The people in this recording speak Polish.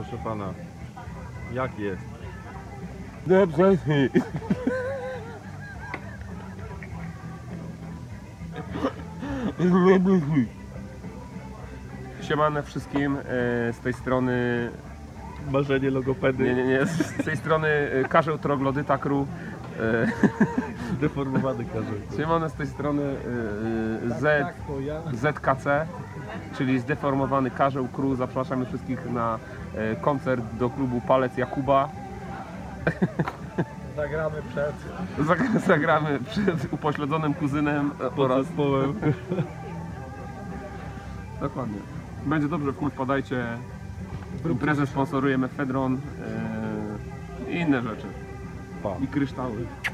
proszę pana. Jak jest? Dobrze. Siemane wszystkim, z tej strony... Marzenie logopedy. Nie, z tej strony Karzeł Troglodyta Crew. Deformowany karzeł. Siemane z tej strony ZKC, czyli Zdeformowany Karzeł Crew. Zapraszamy wszystkich na koncert do klubu Palec Jakuba. Zagramy przed upośledzonym kuzynem oraz zespołem. Dokładnie. Będzie dobrze, w chuj wpadajcie. Imprezę sponsoruje Mefedron i inne rzeczy. Pa. I kryształy.